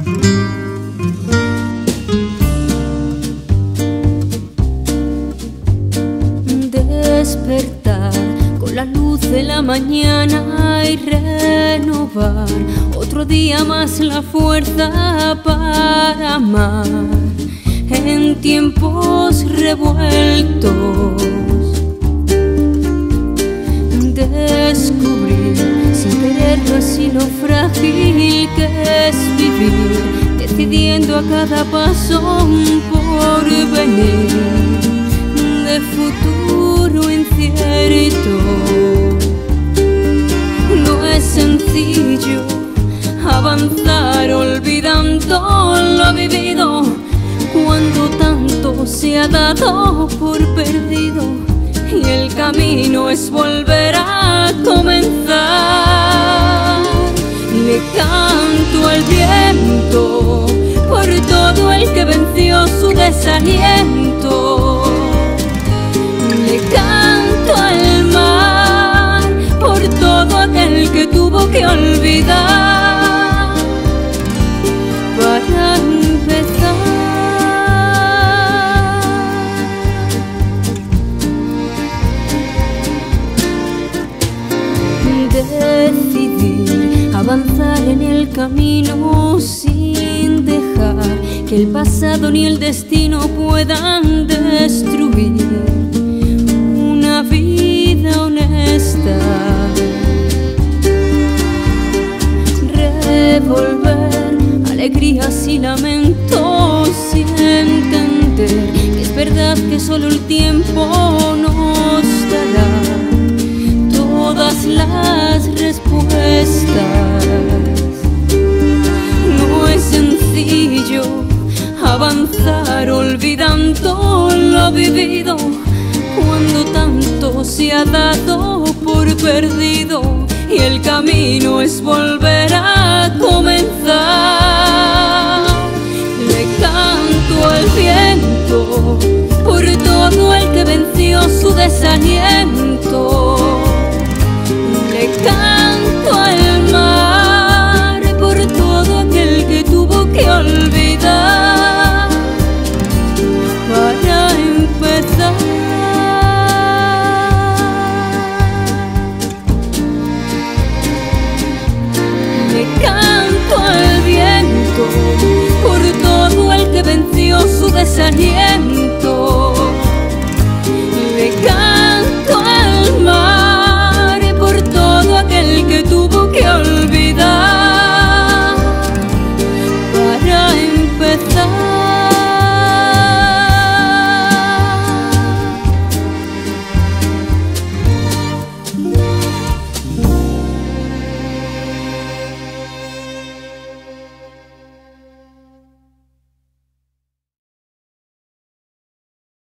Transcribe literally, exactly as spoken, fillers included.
Despertar con la luz de la mañana y renovar otro día más la fuerza para amar en tiempos revueltos. Descubrir sin quererlo así lo frágil que es vivir, decidiendo a cada paso un porvenir de futuro incierto. No es sencillo avanzar olvidando lo vivido, cuando tanto se ha dado por perdido y el camino es volver a comenzar. Le canto al viento por todo el que venció su desaliento. Le canto al mar por todo aquel que tuvo que olvidar para empezar. Decidir avanzar en el camino sin dejar que el pasado ni el destino puedan destruir una vida honesta. Revolver alegrías y lamentos y entender que es verdad que solo el tiempo nos dará todas las respuestas. No es sencillo avanzar olvidando lo vivido, cuando tanto se ha dado por perdido y el camino es volver a comenzar.